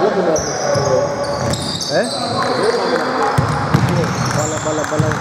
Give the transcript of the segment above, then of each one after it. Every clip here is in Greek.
Bala.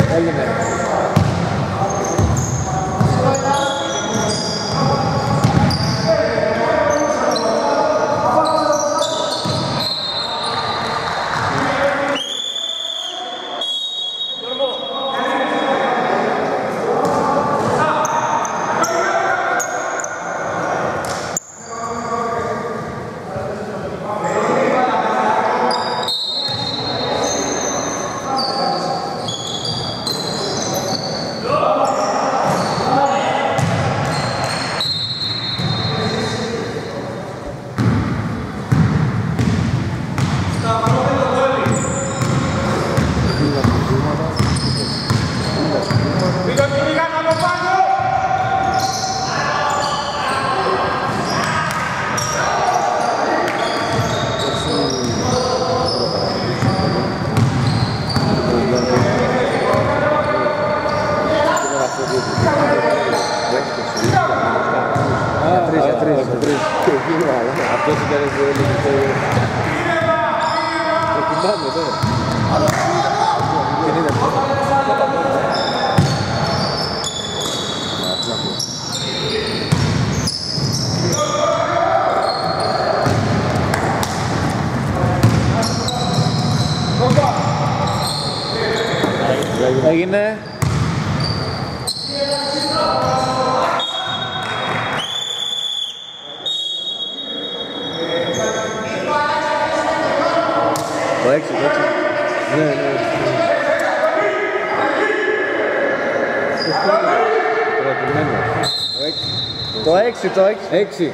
Έγινε. Αυτό ήταν έγινε. Το 6, ναι, ναι. Το 6, το 6.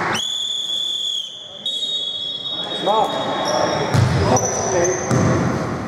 Smart.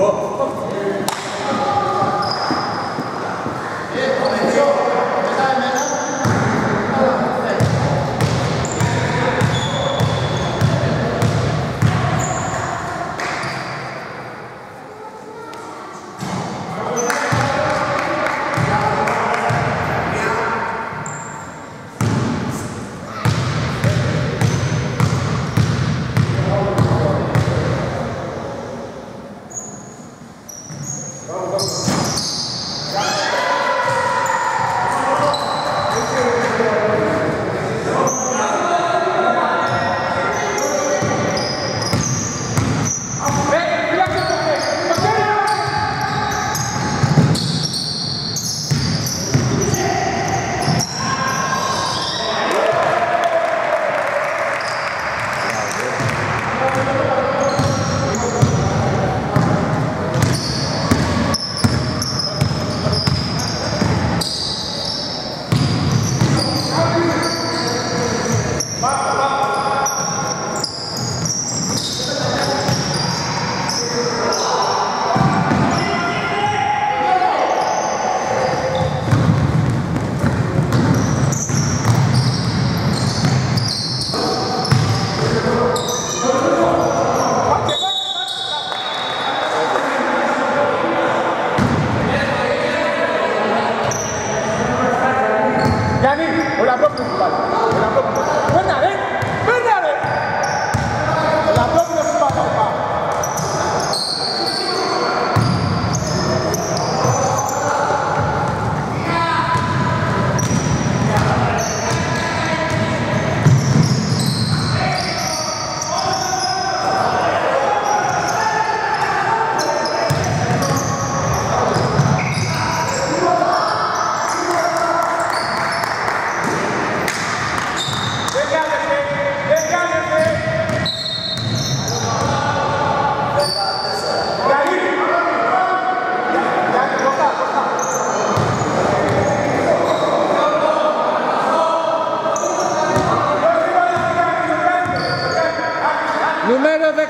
Νούμερο 14,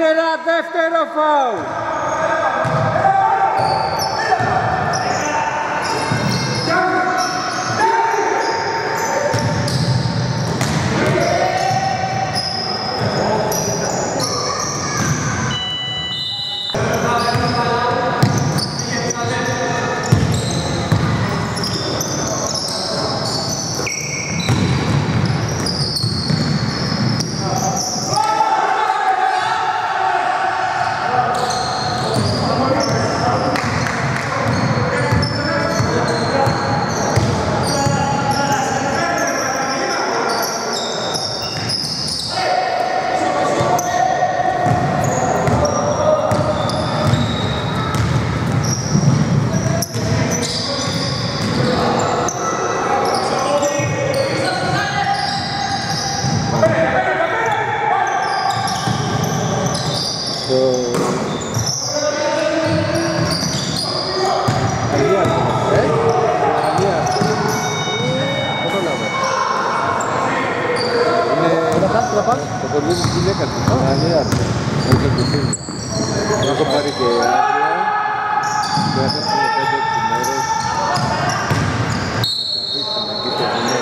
δεύτερο φάουλ. Το κορδίδι του Λέκαρτη. Έχω πάρει και άδεια. Και θα χάσουμε 5-6 μέρες. Θα αφήσουμε εκεί στο κοινό.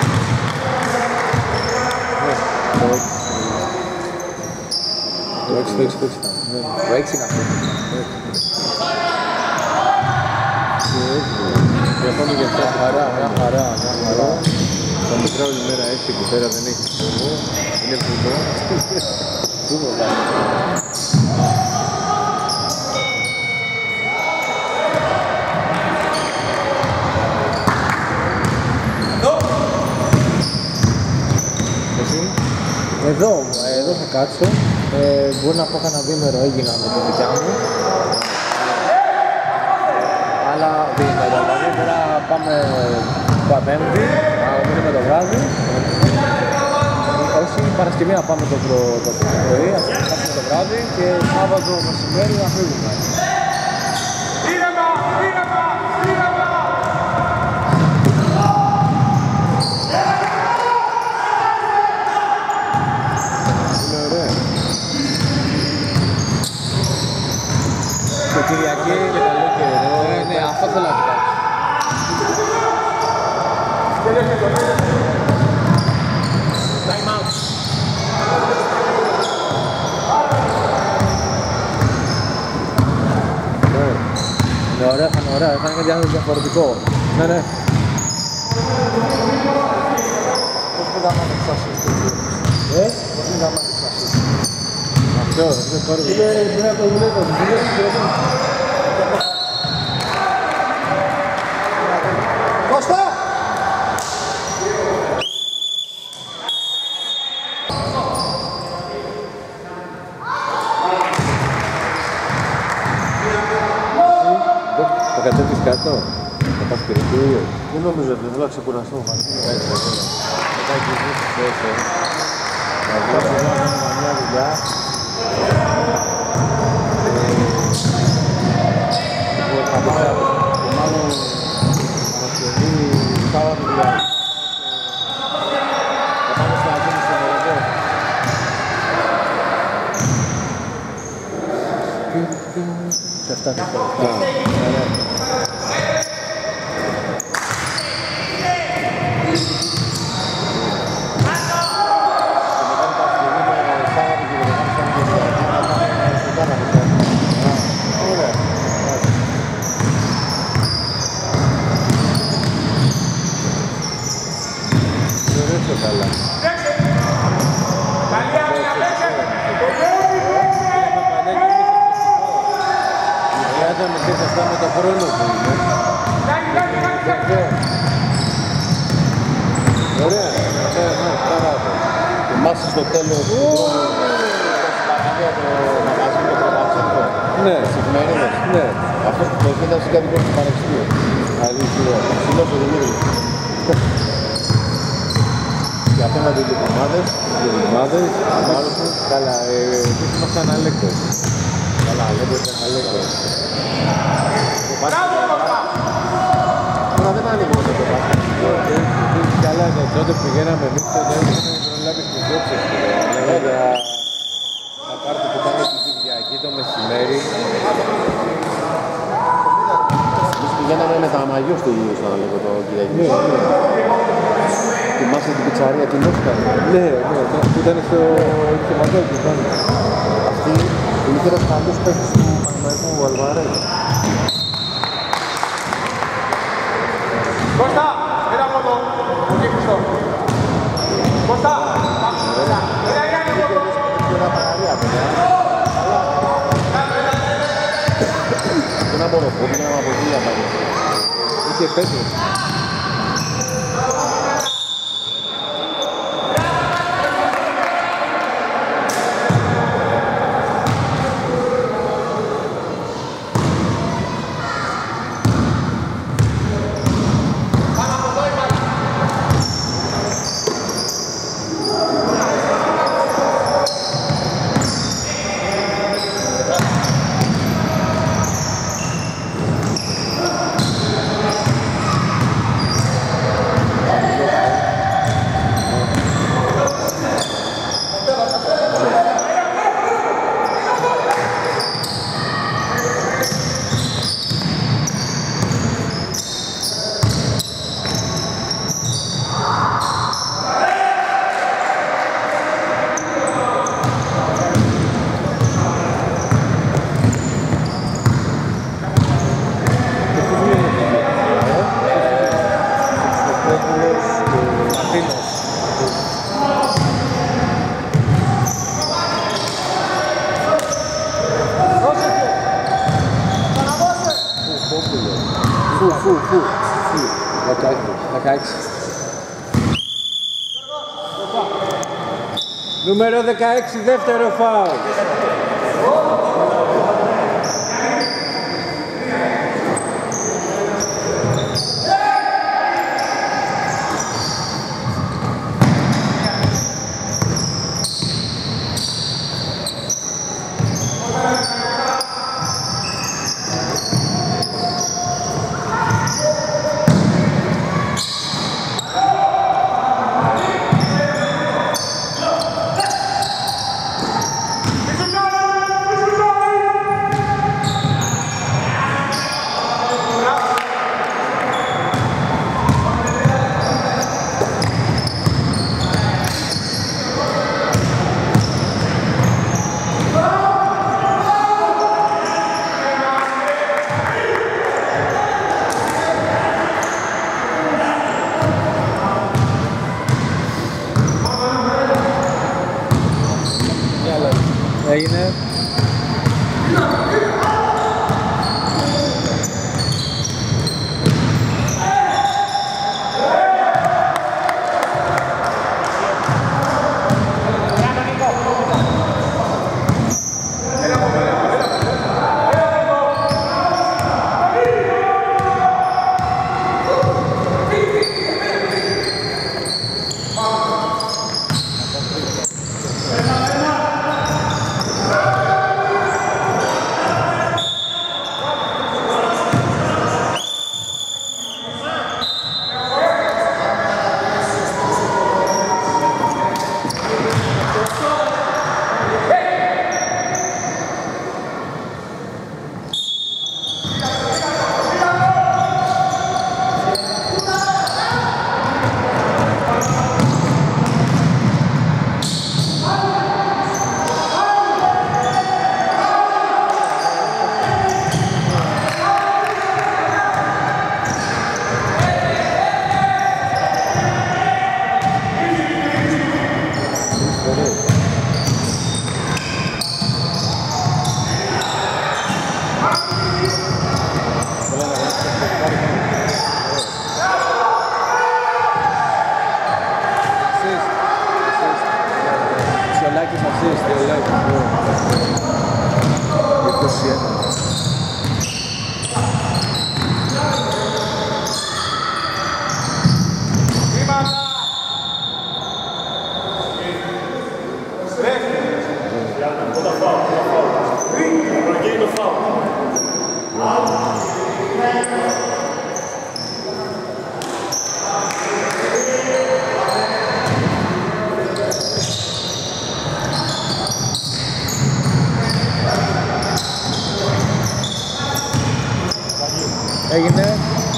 Το 6 ήταν. Το 6 είναι αυτό. Και ακόμη για μια χαρά. Θα μετράω όλη μέρα έτσι εκεί πέρα, δεν έχει φόβο. Είναι βουνό. Πού Εδώ θα κάτσω. Μπορεί να πω κανένα διήμερο έγινα με τη δικιά μου. Αλλά διήμερο, δηλαδή τώρα πάμε Πέμπτη, να μείνουμε το βράδυ. Όχι, Παρασκευή να πάμε το πρωί, να φτάσουμε το βράδυ και Σάββατο μεσημέρι να φύγουμε. Κυριακή. Και καλό καιρό. Ναι, αυτό θέλω να κοιτάξω. Time out. Είναι ωραία, θα είναι ωραία, θα είναι κάτι διαφορετικό. Ναι, ναι. Πώς πήγαμε να εξάσεις το γύρο. Πώς πήγαμε να εξάσεις. Αυτό, είναι κόρβι. Είναι να το δουλεύω, το δουλεύω. Κώστα! Θα κατέβεις κάτω. Θα πας κριτήριο. Δεν νομίζω ότι θέλω να ξεκουραστώ. Έτσι, μετά γυρνήσεις πίσω. Θα βγάλω μια δουλειά. Θα πάω μάλλον Παρασκευή, Σάββατο δηλαδή. Θα πάμε στο Αθήνα στο Μεροδό. Σε αυτά θα Καλά. Χρειάζομαι και σε αυτά με το χρόνο που είναι. Ωραία. Θυμάσαι στο τέλος του χρόνου το μαγαζί με το Πατσέκο. Ναι. Στις εφημερίδες. Ναι. Αυτός που το κοίτασε κάτι προς το παρεξηγείο. Αλήθεια. Ψηλός ο Δημήτρης. Και απέναντι οι ομάδες. Ομάδες. Καλά. Εμείς ήμασταν αλέκτες. Καλά, λέτε ήταν αλέκτες. Τώρα δεν ανοίγει το μπάσκετ. Καλά, τότε πηγαίναμε εμείς και δεν είχαμε προλάβει τις δόξες. Λέγαμε τα πάρτι που πάμε την Κυριακή το μεσημέρι. Εμείς πηγαίναμε με τα μαγιό στο Αλέκο το Κυριακή. Θυμάσαι την πιτσαρία, την Όσκαρ. Ναι, που ήταν στο Κεματόκι πάνω. Αυτή είναι και ένας καλός παίκτης του Παναθηναϊκού Αλβαρέζ. Κώστα, έλα από εδώ. Εκεί Χριστό. Κώστα, έλα Γιάννη από εδώ. Και ένα παραλία, παιδιά. Και ένα μονοπόδι, ένα μαποδίλια πάλι. Είχε πέτρες. Φου. 16. Νούμερο 16, δεύτερο φάουλ. It's a Έγινε.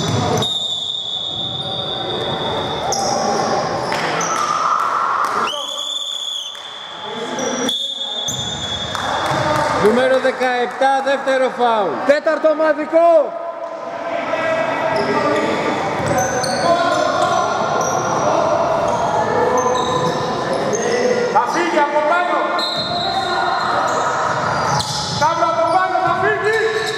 Νούμερο 17, δεύτερο φάουλ. Τέταρτο ομαδικό. Θα φύγει από πάνω. Σταύρο από πάνω, θα φύγει.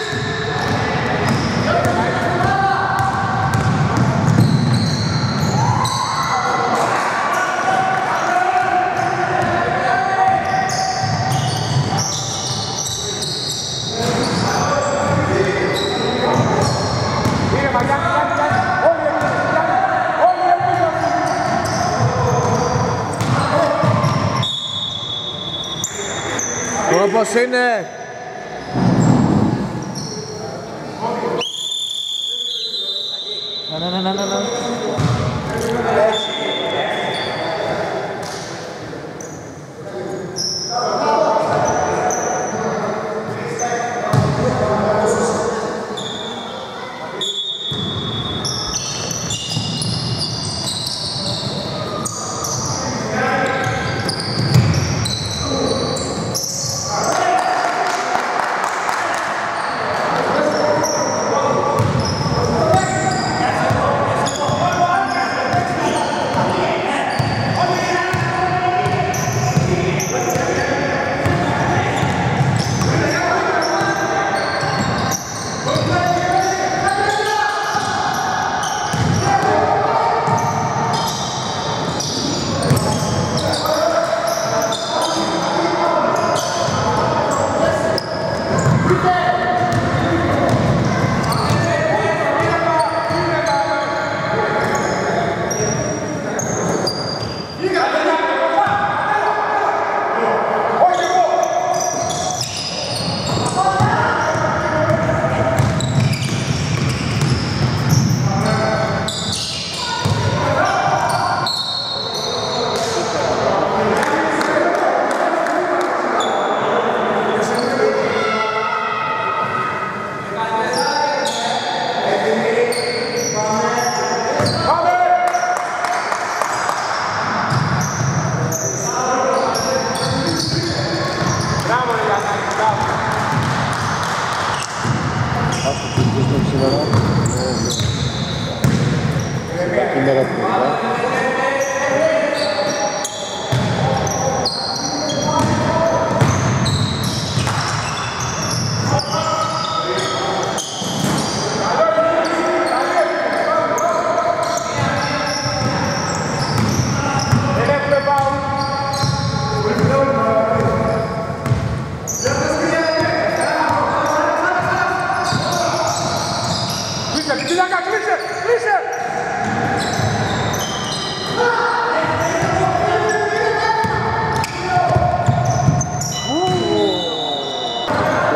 Όπως είναι. Να.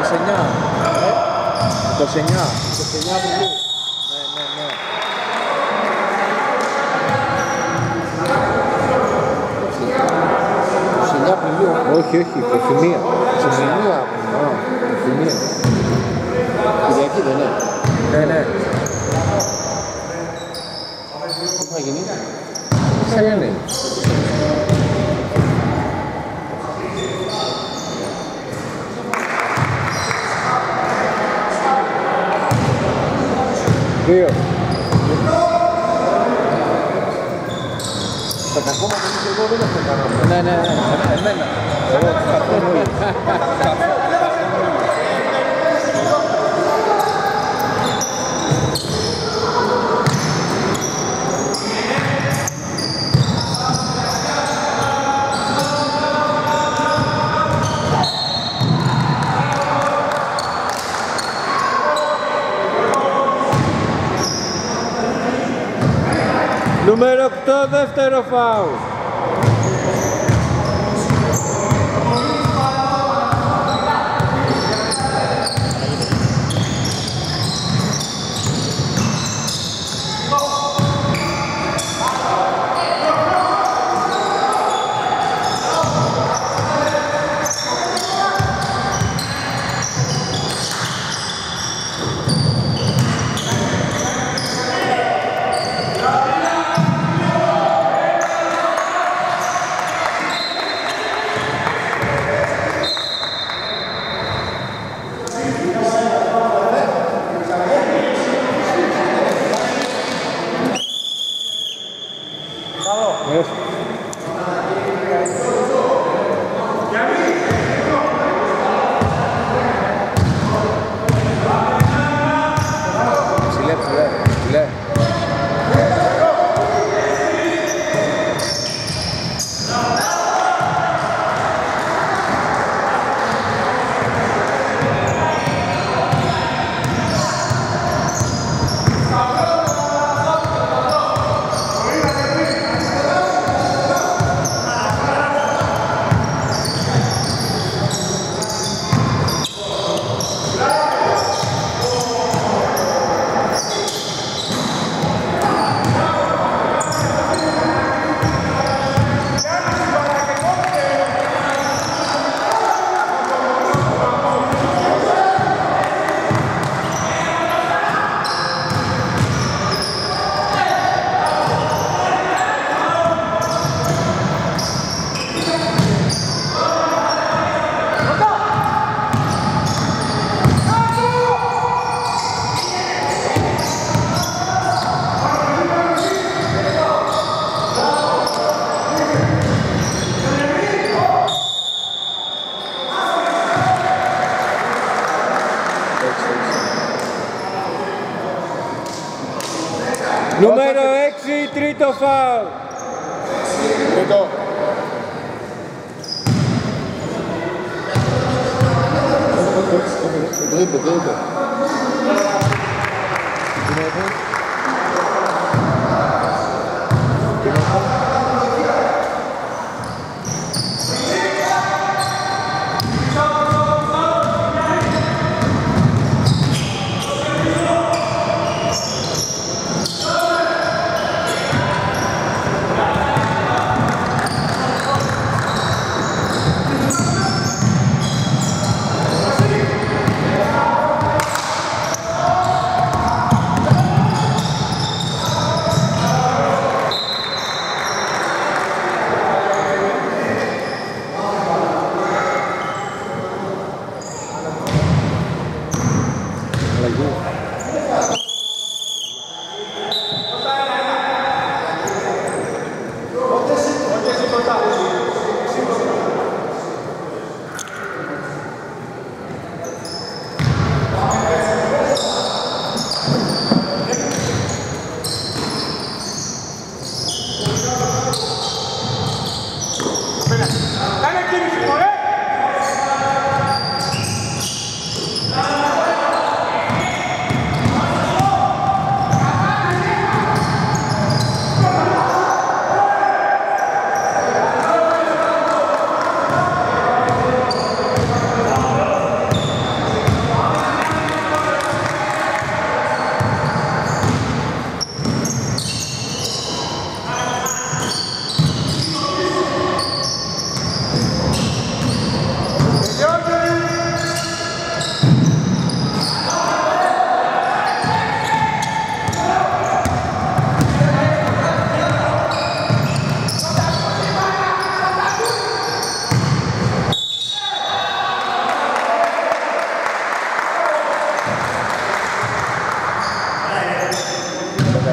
29 Απριλίου. Ναι. Όχι, 21. Κυριακή δεν είναι. Ναι. Τι θα γίνει. Σαλένη. Δύο. Τα κακό μας εμείς εδώ δεν έχουμε κανένα. Ναι. Εμένα. Νούμερο 8, δεύτερο φάουλ. Ψηλέ. Νούμερο 6, τρίτο φάουλ. Τρίτο. Το είπε.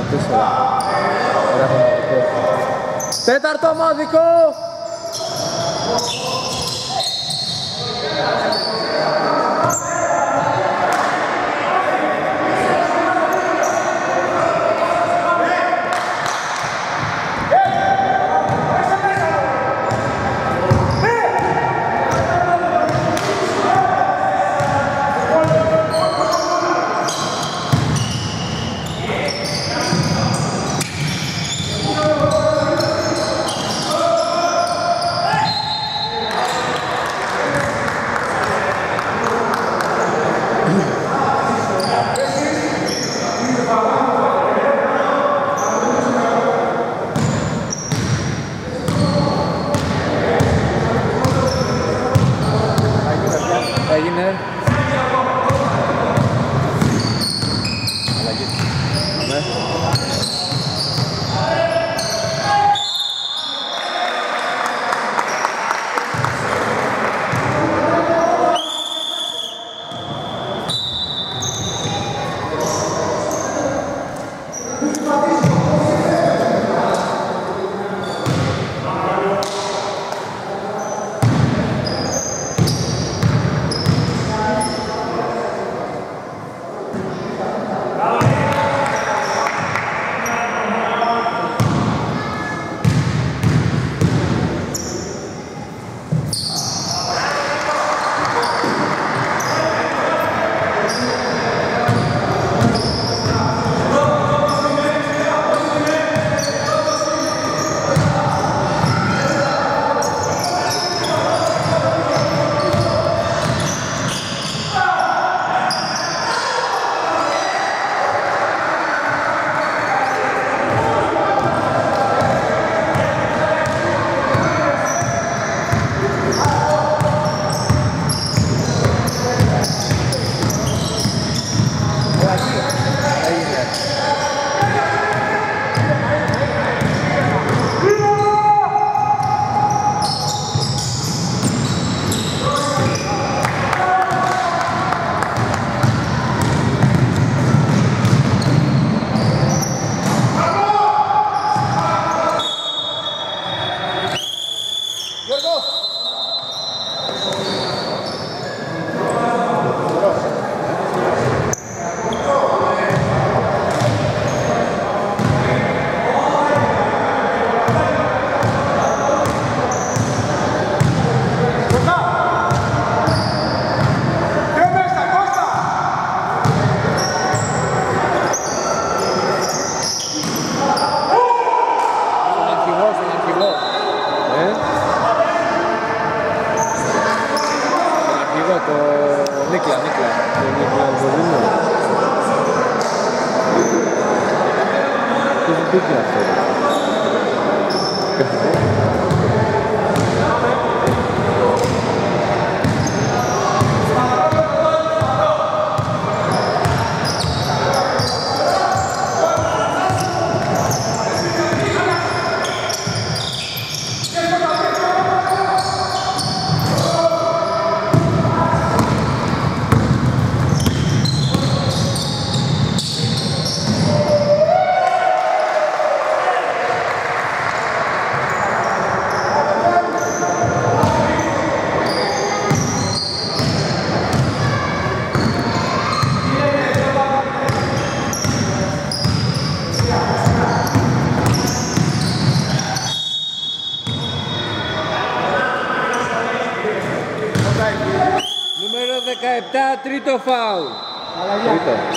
Τέταρτο ομαδικό. Έγινε. Αλλαγή. Ναι. Νούμερο 17, τρίτο φάουλ. Τρίτο.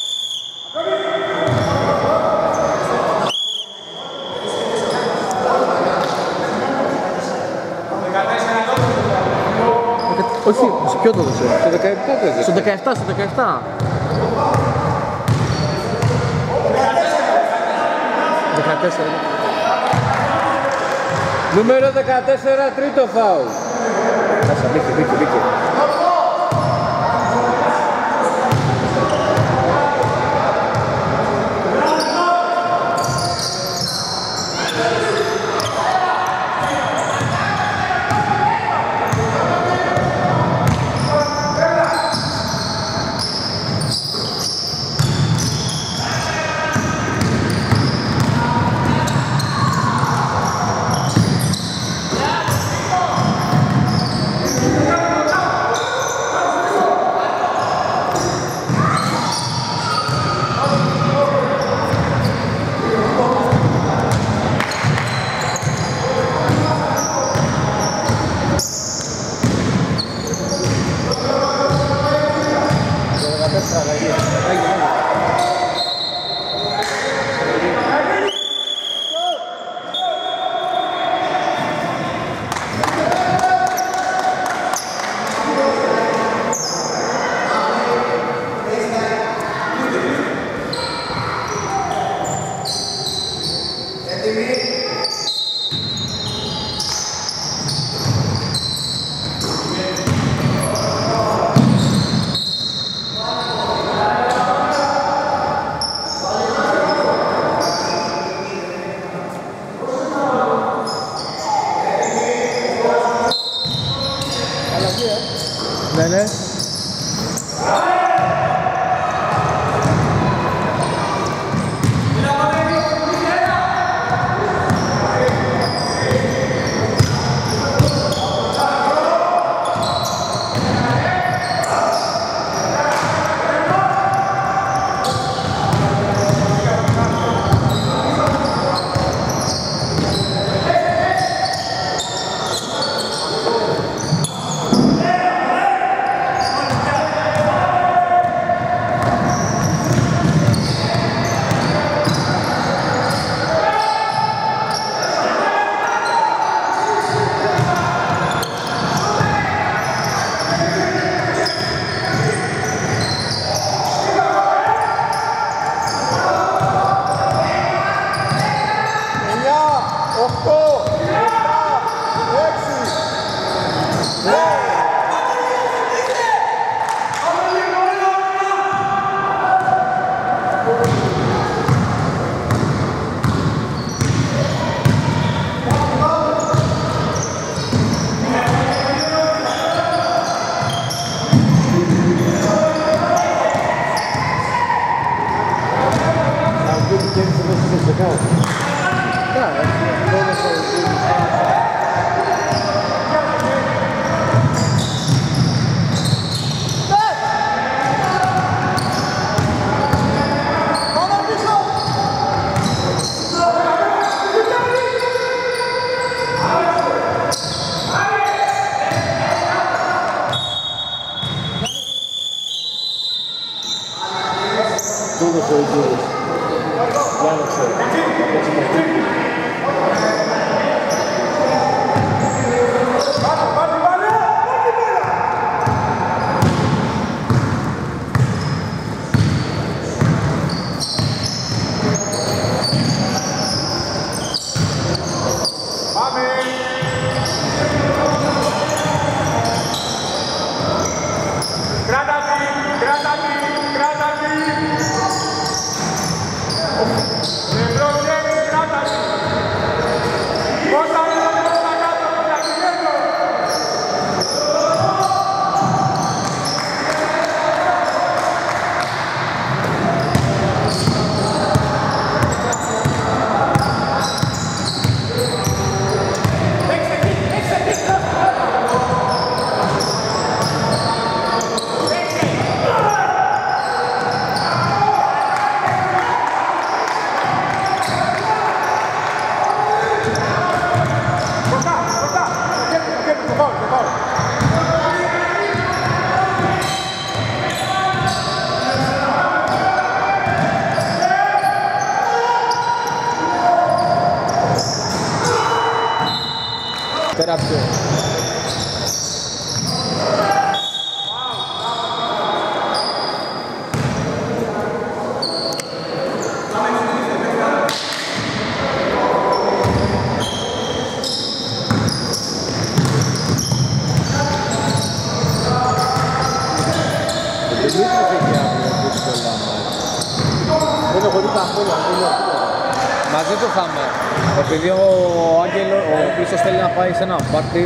Όχι, σε ποιο το δώσε? Στο 17 το έδωσε. Στο 17, στο 17. 14. Νούμερο 14, τρίτο φάουλ. Άσα, μπήκε. Ναι. Πέρασε. Μαζί του θα είμαι. Επειδή ο Άγγελος, ο Χρήστος θέλει να πάει σε ένα πάρτι.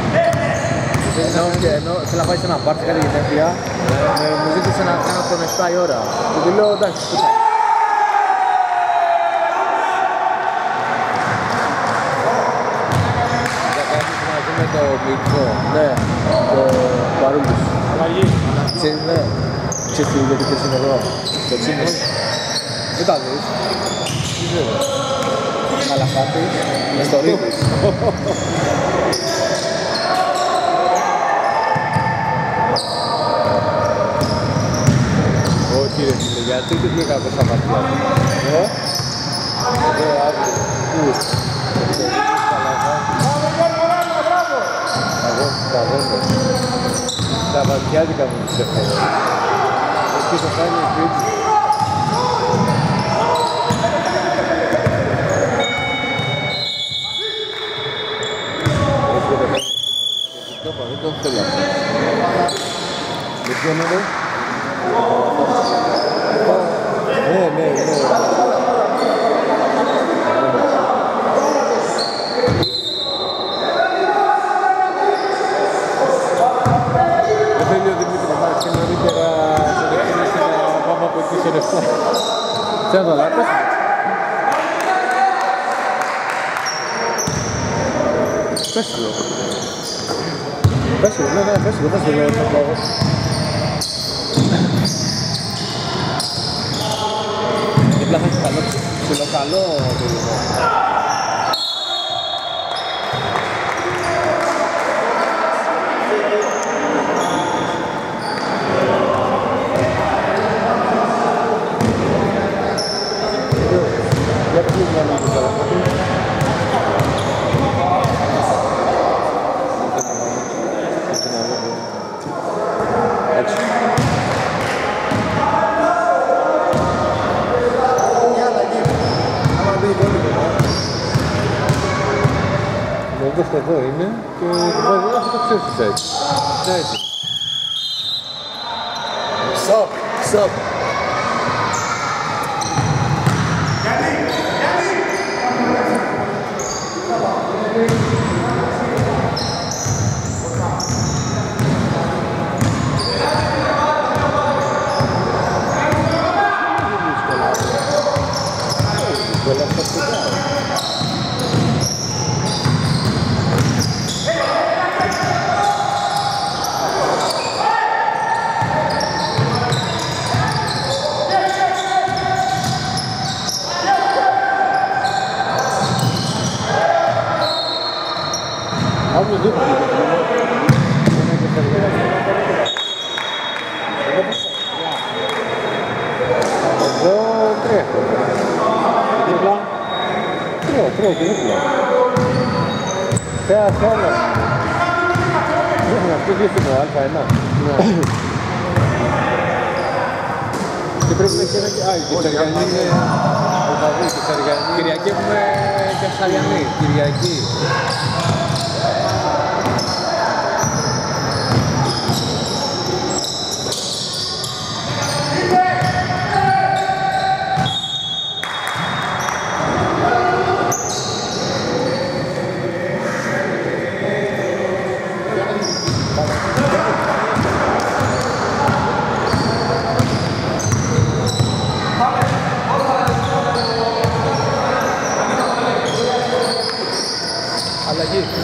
Θέλει να πάει σε ένα πάρτι κάτι γενέθλια. Μου ζήτησε να κάνω τον 7 η ώρα. Και του λέω εντάξει, κοίτα. Για κάτι μαζί με το Μίτσο. Ναι, το Παρούλης. Αλλαγή. Ξέρεις γιατί και είναι εδώ. Το Τσίμις. Δεν τα δεις. Καλαφάτης, μες στο Ρίδης. ρε φίλε, γιατί δεν πήγα από στα βαθιά του. Εδώ αύριο. Πού? Αγώνες. Τα βαθιάδικα μου τους έφερε. Εκεί το κάνει ο Κρήτης. Δεν το θέλω αυτό. Με ποιον είναι? Ναι. Δεν θέλει ο Δημήτρης να πάρει και νωρίτερα σε δεξινές και να πάμε από εκεί σε ρευστά. Τι να το λέω, πες του. Πες του, ναι, πες του, θα πω εγώ. Δίπλα θα έχει ψιλοκαλό παιδί. Εδώ είναι και αυτό το ξέρεις τι έτσι. Έτσι. Stop. Και πρέπει να έχει ένα και... η Κεσαριανή είναι... Κυριακή έχουμε Κεσαριανή. Κυριακή. Αλλαγή.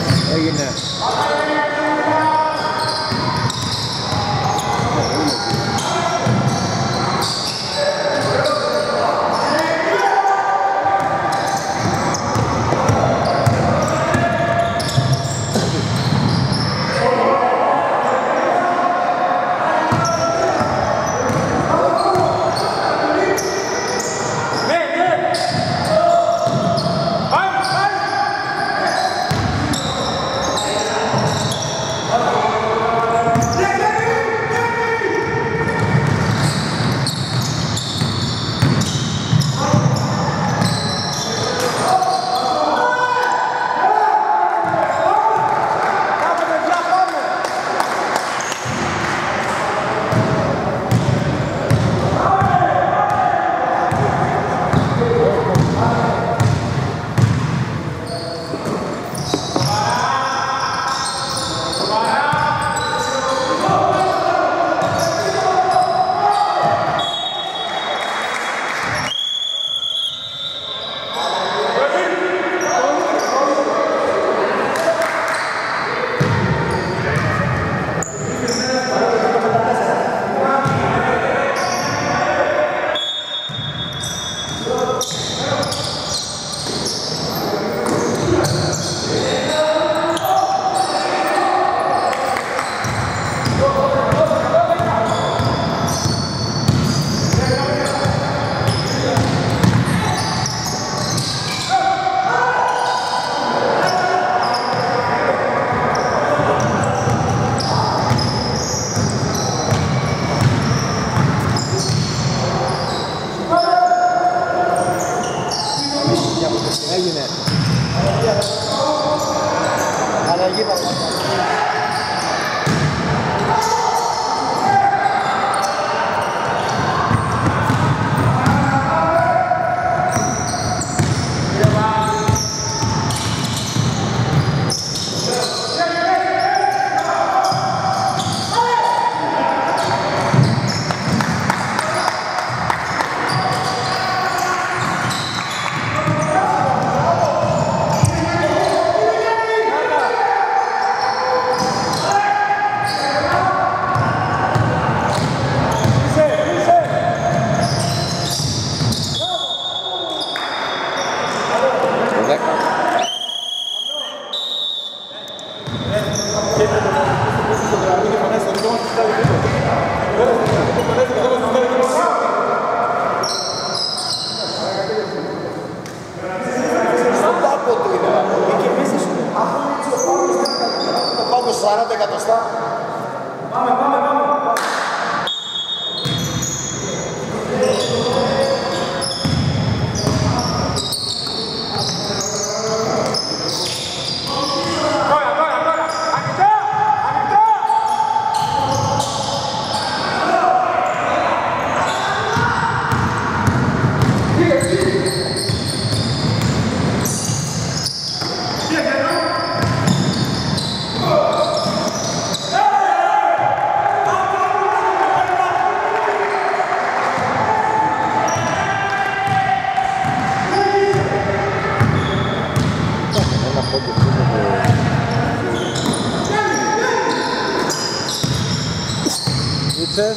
Έκλεισες.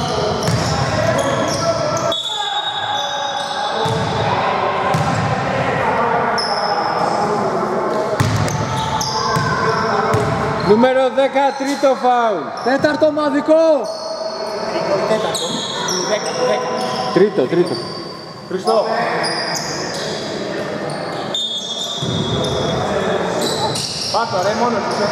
Νούμερο 10, τρίτο φάουλ. Τέταρτο ομαδικό. Τρίτο. Χριστό. Πάτω ρε, μόνος είσαι.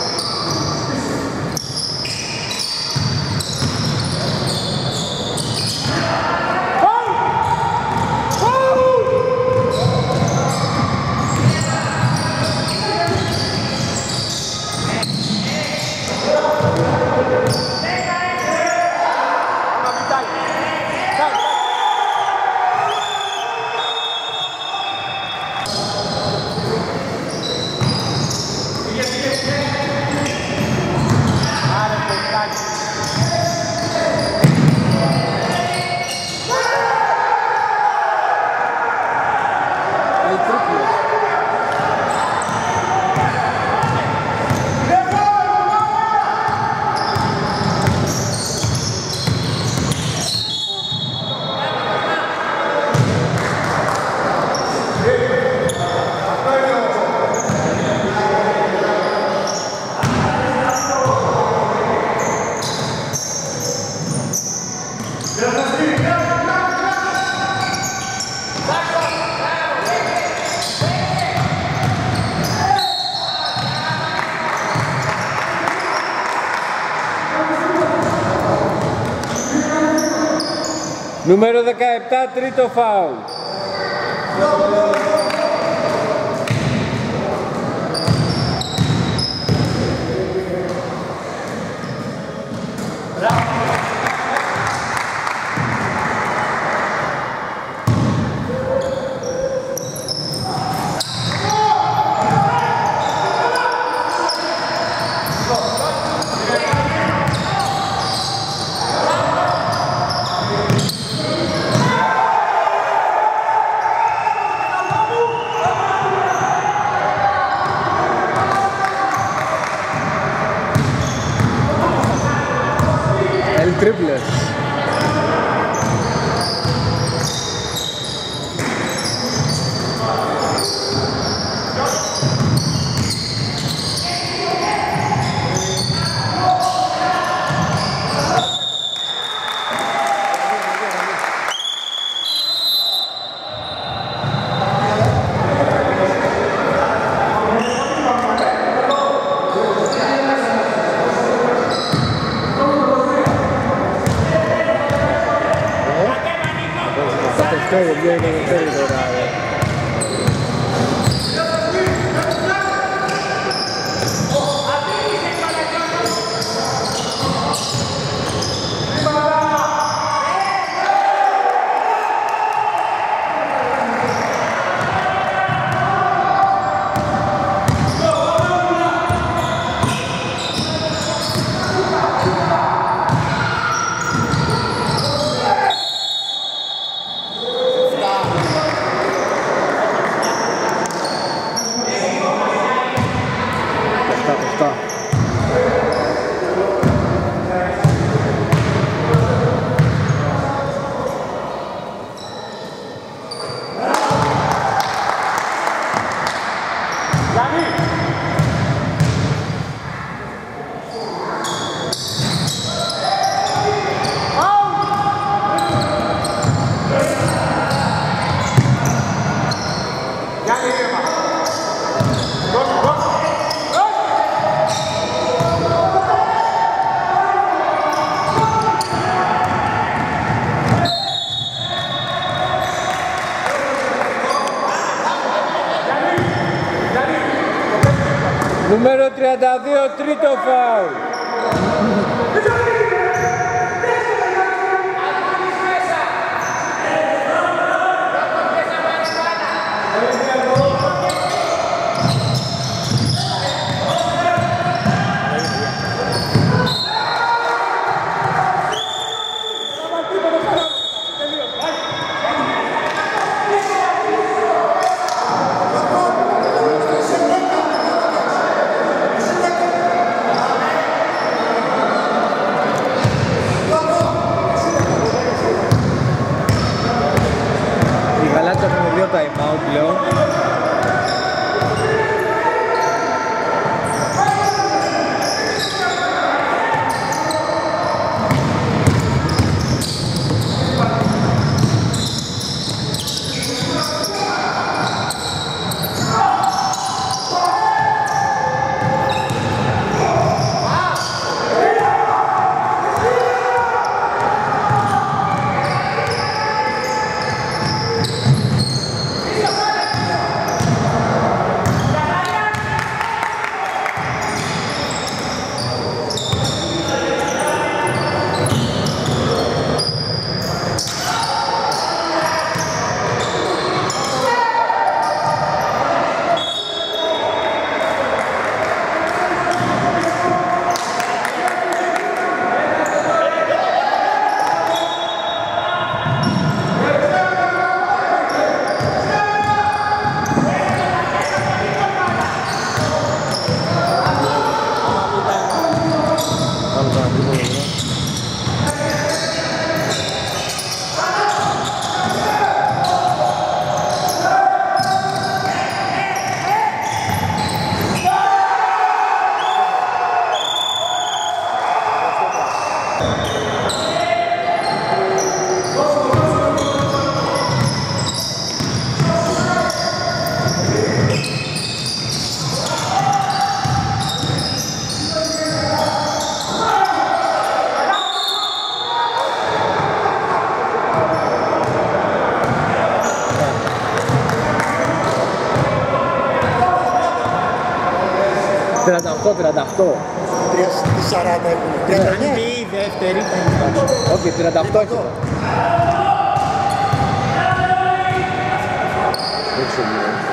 Νούμερο 17, τρίτο φάουλ. Τρίπλες. Νούμερο 32, τρίτο φάουλ. 38, 38. 40 έχουν. 39. Η δεύτερη. Όχι, 38 έχει. Δεν ξέρω.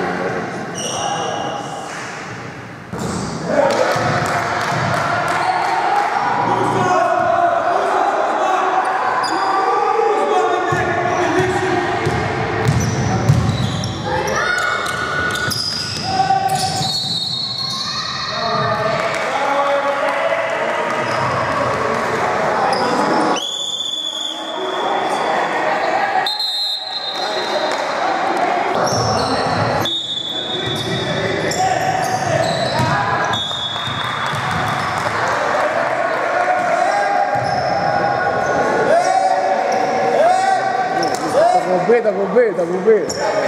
Τα κουμπί.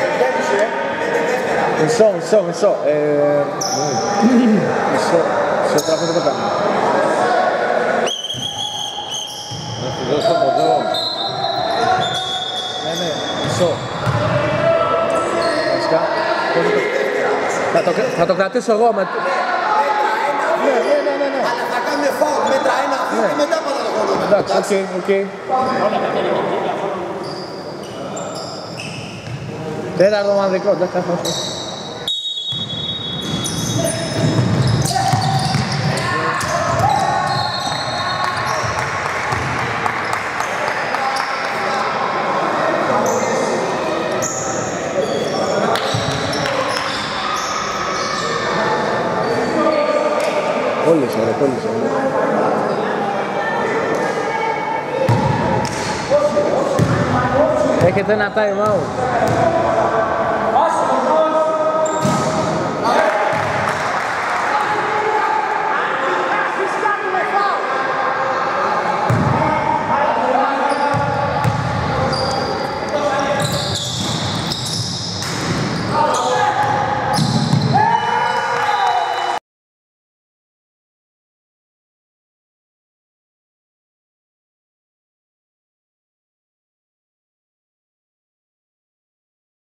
Μισό. Μισό τραγούδι το κάνω. Να σου δώσω από εδώ. Ναι, μισό. Βασικά, θα το κρατήσω εγώ με... Ναι. Αλλά θα κάνουμε φάουλ, μέτρα ένα αφήνει και μετά πάτα το χρόνο. Εντάξει, οκ. Τέταρτο μανδρικό, εντάξει, Όλες, Έχετε ένα time out.